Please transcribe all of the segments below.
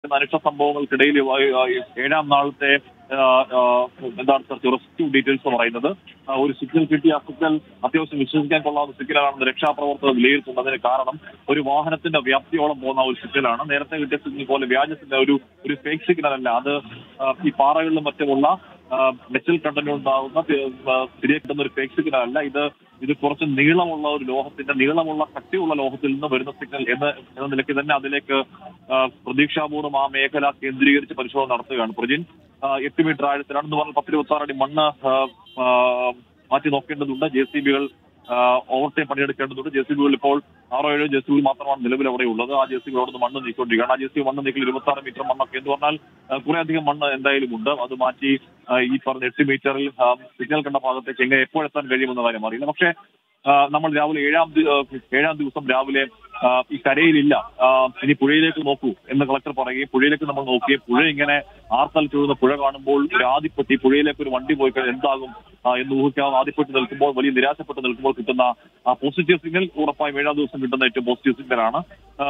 അനിഷ്ട സംഭവങ്ങൾക്കിടയിൽ ഏഴാം നാളത്തെ എന്താണ് സർ റെസ്ക്യൂ ഡീറ്റെയിൽസ് പറയുന്നത്. ഒരു സിഗ്നൽ കിട്ടി, ആ സിഗ്നൽ അത്യാവശ്യം വിശ്വസിക്കാൻ കൊള്ളാവുന്ന സിഗ്നലാണെന്ന് രക്ഷാപ്രവർത്തകർ വിലയിരുത്തുന്നതിന് കാരണം ഒരു വാഹനത്തിന്റെ വ്യാപ്തിയോളം പോകുന്ന ഒരു സിഗ്നലാണ്. നേരത്തെ കിട്ടിയ സിഗ്നൽ പോലെ വ്യാജത്തിന്റെ ഒരു ഫേക്ക് സിഗ്നൽ അല്ല അത്. ഈ പാറകളിലും മറ്റുമുള്ള മെറ്റൽ കണ്ടന്റ് ഉണ്ടാകുന്ന തിരികെ കിട്ടുന്ന ഒരു ഫേക്ക് സിഗ്നൽ അല്ല ഇത് കുറച്ച് നീളമുള്ള ഒരു ലോഹത്തിന്റെ നീളമുള്ള കട്ടിയുള്ള ലോഹത്തിൽ നിന്ന് വരുന്ന സിഗ്നൽ എന്ന നിലയ്ക്ക് തന്നെ അതിലേക്ക് പ്രതീക്ഷാപൂർവ്വം ആ മേഖല കേന്ദ്രീകരിച്ച് പരിശോധന നടത്തുകയാണ്. പ്രജിൻ 8 മീറ്റർ ആഴത്തിലാണെന്ന് പറഞ്ഞാൽ 10-26 അടി മണ്ണ് മാറ്റി നോക്കേണ്ടതുണ്ട്. JCB-കൾ ഓവർടൈം പണിയെടുക്കേണ്ടതുണ്ട്. JCB-കൾ ഇപ്പോൾ 6-7 JCB മാത്രമാണ് നിലവിൽ അവിടെ ഉള്ളത്. ആ JCB-കളോട് മണ്ണ് നീക്കൊണ്ടിരിക്കുകയാണ്. ആ JCB മണ്ണ് നീക്കൽ 26 മീറ്റർ മണ്ണൊക്കെ എന്ന് പറഞ്ഞാൽ കുറെ അധികം മണ്ണ് എന്തായാലും ഉണ്ട്. അത് മാറ്റി ഈ പറഞ്ഞ 8 മീറ്ററിൽ സിഗ്നൽ കണ്ട ഭാഗത്തേക്ക് എങ്ങനെ എപ്പോഴെത്താൻ കഴിയുമെന്ന കാര്യം അറിയില്ല. പക്ഷേ നമ്മൾ രാവിലെ ഏഴാം ദിവസം രാവിലെ ഈ കരയിലില്ല, ഇനി പുഴയിലേക്ക് നോക്കൂ എന്ന് കളക്ടർ പറയുകയും പുഴയിലേക്ക് നമ്മൾ നോക്കുകയും പുഴ ഇങ്ങനെ ആർത്തലച്ചൊഴുകുന്ന പുഴ കാണുമ്പോൾ ഒരു ആദിപ്പെട്ടി പുഴയിലേക്ക് ഒരു വണ്ടി പോയി കഴിഞ്ഞാൽ എന്താകും എന്ന് ഊഹിക്കാതെ ആദിപ്പെട്ട് നിൽക്കുമ്പോൾ, വലിയ നിരാശപ്പെട്ട് നിൽക്കുമ്പോൾ കിട്ടുന്ന ആ പോസിറ്റീവ് സിഗ്നൽ ഉറപ്പായും ഏഴാം ദിവസം കിട്ടുന്ന ഏറ്റവും പോസിറ്റീവ് സിഗ്നലാണ്.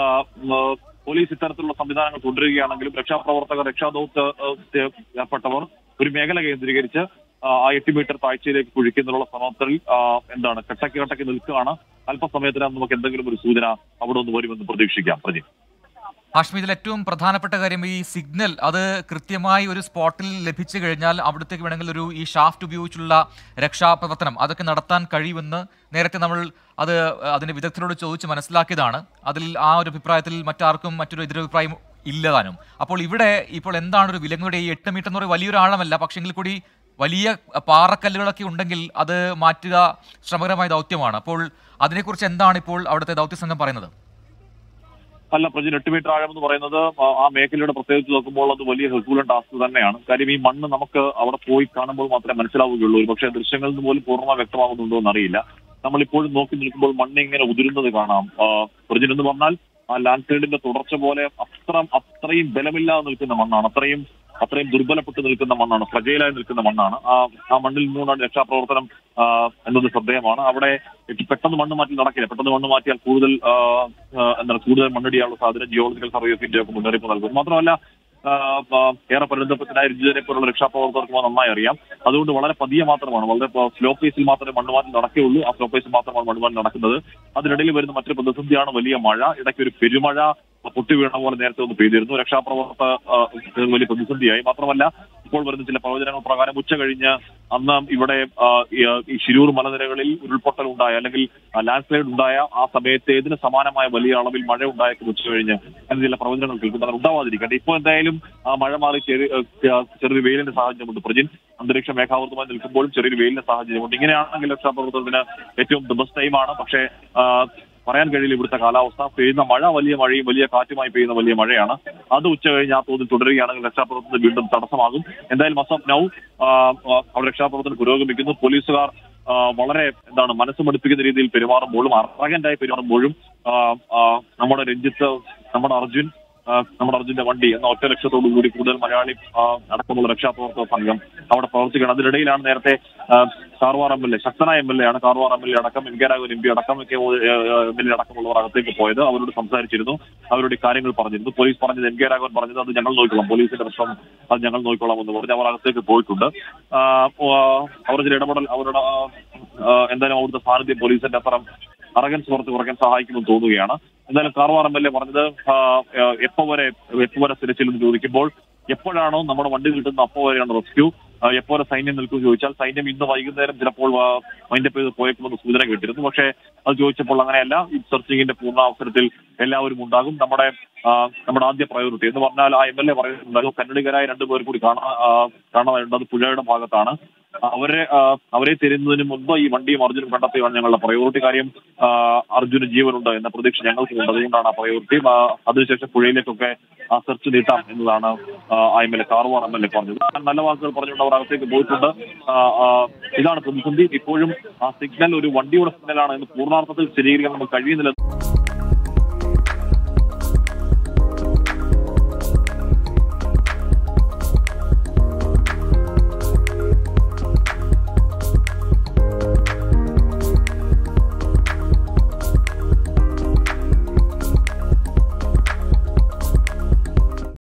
പോലീസ് ഇത്തരത്തിലുള്ള സംവിധാനങ്ങൾ തുടരുകയാണെങ്കിലും രക്ഷാപ്രവർത്തകർ രക്ഷാദൌത്യ ഏർപ്പെട്ടവർ ഒരു മേഖല കേന്ദ്രീകരിച്ച് ആ 8 മീറ്റർ താഴ്ചയിലേക്ക് കുഴിക്കുന്നതിനുള്ള ശ്രമത്തിൽ എന്താണ് കട്ടക്ക് നിൽക്കുകയാണ്. അല്പസമയത്തിനകം നമുക്ക് എന്തെങ്കിലും ഒരു സൂചന അവിടെ നിന്ന് വരുമെന്ന് പ്രതീക്ഷിക്കാം. പ്രജി, ഹാഷ്മി, ഇതിൽ ഏറ്റവും പ്രധാനപ്പെട്ട കാര്യം ഈ സിഗ്നൽ അത് കൃത്യമായി ഒരു സ്പോട്ടിൽ ലഭിച്ചു കഴിഞ്ഞാൽ അവിടത്തേക്ക് വേണമെങ്കിൽ ഈ ഷാഫ്റ്റ് ഉപയോഗിച്ചുള്ള രക്ഷാപ്രവർത്തനം അതൊക്കെ നടത്താൻ കഴിയുമെന്ന് നേരത്തെ നമ്മൾ അതിന്റെ വിദഗ്ധരോട് ചോദിച്ച് മനസ്സിലാക്കിയതാണ്. അതിൽ ആ ഒരു അഭിപ്രായത്തിൽ മറ്റാർക്കും മറ്റൊരു എതിരഭിപ്രായം ഇല്ലതാനും. അപ്പോൾ ഇപ്പോൾ എന്താണ് ഒരു വിലങ്ങുടെ ഈ 8 മീറ്റർ എന്ന് പറയുന്നത് വലിയൊരു ആഴമല്ല, പക്ഷെങ്കിൽ കൂടി വലിയ പാറക്കല്ലുകളൊക്കെ ഉണ്ടെങ്കിൽ അത് മാറ്റുക ശ്രമകരമായ ദൗത്യമാണ്. അപ്പോൾ അതിനെക്കുറിച്ച് എന്താണ് ഇപ്പോൾ അവിടുത്തെ ദൗത്യസംഘം പറയുന്നത്? അല്ല പ്രജി, 8 മീറ്റർ ആഴം എന്ന് പറയുന്നത് ആ മേഖലയുടെ പ്രത്യേകിച്ച് നോക്കുമ്പോൾ അത് വലിയ ഹെൽപ്ഫുൾ ടാസ്ക് തന്നെയാണ്. കാര്യം ഈ മണ്ണ് നമുക്ക് അവിടെ പോയി കാണുമ്പോൾ മാത്രമേ മനസ്സിലാവുകയുള്ളൂ. പക്ഷേ ദൃശ്യങ്ങളിൽ നിന്ന് പോലും പൂർണ്ണമായി വ്യക്തമാകുന്നുണ്ടോ എന്നറിയില്ല. നമ്മളിപ്പോഴും നോക്കി നിൽക്കുമ്പോൾ മണ്ണ് ഇങ്ങനെ ഉതിരുന്നത് കാണാം. പ്രജിൻ എന്ന് പറഞ്ഞാൽ ആ ലാൻഡ് സ്ലൈഡിന്റെ തുടർച്ച പോലെ അത്രയും ബലമില്ലാതെ നിൽക്കുന്ന മണ്ണാണ്, അത്രയും ദുർബലപ്പെട്ട് നിൽക്കുന്ന മണ്ണാണ്, ഫ്രജൈലായി നിൽക്കുന്ന മണ്ണാണ്. ആ മണ്ണിൽ നിന്നുകൊണ്ടാണ് രക്ഷാപ്രവർത്തനം എന്നത് ശ്രദ്ധേയമാണ്. അവിടെ പെട്ടെന്ന് മണ്ണ് മാറ്റി നടക്കില്ല. പെട്ടെന്ന് മണ്ണ് മാറ്റിയാൽ കൂടുതൽ മണ്ണിടിയാനുള്ള സാധ്യത ജിയോളജിക്കൽ സർവേ ഓഫ് ഇന്ത്യ മുന്നറിയിപ്പ് നൽകും. മാത്രമല്ല ഏറെ പരിണിതപ്പത്തിനായ രുചിജനെ പോലുള്ള രക്ഷാപ്രവർത്തകർക്ക് നന്നായി അറിയാം. അതുകൊണ്ട് വളരെ പതിയെ മാത്രമാണ്, വളരെ സ്ലോ പേസിൽ മാത്രമേ മണ്ണുമാറ്റം നടക്കുകയുള്ളൂ. ആ സ്ലോ പേസിൽ മാത്രമാണ് മണ്ണുമാറ്റം നടക്കുന്നത്. അതിനിടയിൽ വരുന്ന മറ്റൊരു പ്രതിസന്ധിയാണ് വലിയ മഴ. ഇടയ്ക്ക് ഒരു പെരുമഴ പൊട്ടി വീണ പോലെ നേരത്തെ ഒന്ന് പെയ്തിരുന്നു. രക്ഷാപ്രവർത്തകർ വലിയ പ്രതിസന്ധിയായി. മാത്രമല്ല ഇപ്പോൾ വരുന്ന ചില പ്രവചനങ്ങൾ പ്രകാരം ഉച്ച കഴിഞ്ഞ് അന്ന് ഇവിടെ ഈ ശിരൂർ മലനിരകളിൽ ഉരുൾപൊട്ടൽ ഉണ്ടായ അല്ലെങ്കിൽ ലാൻഡ് സ്ലൈഡ് ഉണ്ടായ ആ സമയത്ത് ഇതിന് സമാനമായ വലിയ അളവിൽ മഴ ഉണ്ടായേക്കും ഉച്ച കഴിഞ്ഞ് എന്ന് ചില പ്രവചനങ്ങൾ കേൾക്കുന്നത് ഉണ്ടാവാതിരിക്കട്ടെ. ഇപ്പോൾ എന്തായാലും മഴ മാറി ചെറിയൊരു വെയിലിന്റെ സാഹചര്യമുണ്ട്. പ്രജിൻ, അന്തരീക്ഷ മേഘാവൃതമായി നിൽക്കുമ്പോഴും ചെറിയൊരു വെയിലിന്റെ സാഹചര്യമുണ്ട്. ഇങ്ങനെയാണെങ്കിൽ രക്ഷാപ്രവർത്തനത്തിന് ഏറ്റവും ബെസ്റ്റ് ടൈമാണ്. പക്ഷേ പറയാൻ കഴിയില്ല ഇവിടുത്തെ കാലാവസ്ഥ. പെയ്യുന്ന മഴ വലിയ മഴയും വലിയ കാറ്റുമായി പെയ്യുന്ന വലിയ മഴയാണ്. അത് ഉച്ച കഴിഞ്ഞ് ആ തോതിൽ തുടരുകയാണെങ്കിൽ രക്ഷാപ്രവർത്തനം വീണ്ടും തടസ്സമാകും. എന്തായാലും അസം നൗ അവിടെ രക്ഷാപ്രവർത്തനം പുരോഗമിക്കുന്നു. പോലീസുകാർ വളരെ മനസ്സ് മടുപ്പിക്കുന്ന രീതിയിൽ പെരുമാറുമ്പോഴും അറഗന്റായി പെരുമാറുമ്പോഴും നമ്മുടെ രഞ്ജിത്ത്, നമ്മുടെ അർജുന്റെ വണ്ടി എന്ന ഒറ്റ ലക്ഷ്യത്തോടു കൂടി കൂടുതൽ മലയാളി അടക്കമുള്ള രക്ഷാപ്രവർത്തക സംഘം അവിടെ പ്രവർത്തിക്കണം. അതിനിടയിലാണ് നേരത്തെ കാർവാർ MLA, ശക്തനായ MLA ആണ്, കാർവാർ MLA അടക്കം MK രാഘവൻ MP അടക്കം MLA അടക്കമുള്ളവർ അകത്തേക്ക് പോയത്. അവരോട് സംസാരിച്ചിരുന്നു, അവരുടെ കാര്യങ്ങൾ പറഞ്ഞിരുന്നു. പോലീസ് പറഞ്ഞത്, MK രാഘവൻ പറഞ്ഞത് അത് ഞങ്ങൾ നോക്കിക്കൊള്ളാം, പോലീസിന്റെ പ്രശ്നം അത് ഞങ്ങൾ നോക്കിക്കൊള്ളാം എന്ന് പറഞ്ഞ് അവർ അകത്തേക്ക് പോയിട്ടുണ്ട്. അവർ ചില ഇടപെടൽ അവരുടെ എന്തായാലും അവിടുത്തെ സാന്നിധ്യം പോലീസിന്റെ അത്തരം അറഗൻസ് പുറത്ത് കുറയ്ക്കാൻ സഹായിക്കുമെന്ന് തോന്നുകയാണ്. എന്തായാലും കാർവാർ MLA പറഞ്ഞത് എപ്പോ വരെ തിരച്ചിലെന്ന് ചോദിക്കുമ്പോൾ എപ്പോഴാണോ നമ്മുടെ വണ്ടി കിട്ടുന്ന അപ്പോൾ വരെയാണ് റെസ്ക്യൂ. എപ്പോലെ സൈന്യം നിൽക്കുമെന്ന് ചോദിച്ചാൽ സൈന്യം ഇന്ന് വൈകുന്നേരം ചിലപ്പോൾ മൈൻഡപ്പ് ചെയ്ത് പോയേക്കുമെന്ന് സൂചന കേട്ടിരുന്നു. പക്ഷേ അത് ചോദിച്ചപ്പോൾ അങ്ങനെയല്ല. ഈ സെർച്ചിങ്ങിന്റെ പൂർണ്ണ അവസരത്തിൽ എല്ലാവരും ഉണ്ടാകും. നമ്മുടെ ആദ്യ പ്രയോറിറ്റി എന്ന് പറഞ്ഞാൽ ആ MLA പറയുന്നുണ്ടാകും കന്നഡികരായ 2 പേർ കൂടി കാണാനുണ്ട്. അത് പുഴയുടെ ഭാഗത്താണ്. അവരെ തരുന്നതിന് മുൻപ് ഈ വണ്ടിയും അർജുനും കണ്ടെത്തുകയാണ് ഞങ്ങളുടെ പ്രയോറിറ്റി. കാര്യം അർജുന് ജീവനുണ്ട് എന്ന പ്രതീക്ഷ ഞങ്ങൾക്കുണ്ട്. അതുകൊണ്ടാണ് ആ പ്രയോറിറ്റി. അതിനുശേഷം പുഴയിലേക്കൊക്കെ ആ സെർച്ച് നീട്ടാം എന്നതാണ് MLA കാർവാർ MLA പറഞ്ഞത്. നല്ല വാക്കുകൾ പറഞ്ഞുകൊണ്ട് അവർ അകത്തേക്ക് പോയിട്ടുണ്ട്. ഇതാണ് പ്രതിസന്ധി. ഇപ്പോഴും ആ സിഗ്നൽ ഒരു വണ്ടിയുടെ സിഗ്നലാണ് എന്ന് പൂർണ്ണാർത്ഥത്തിൽ സ്ഥിരീകരിക്കാൻ നമുക്ക് കഴിയുന്നില്ല.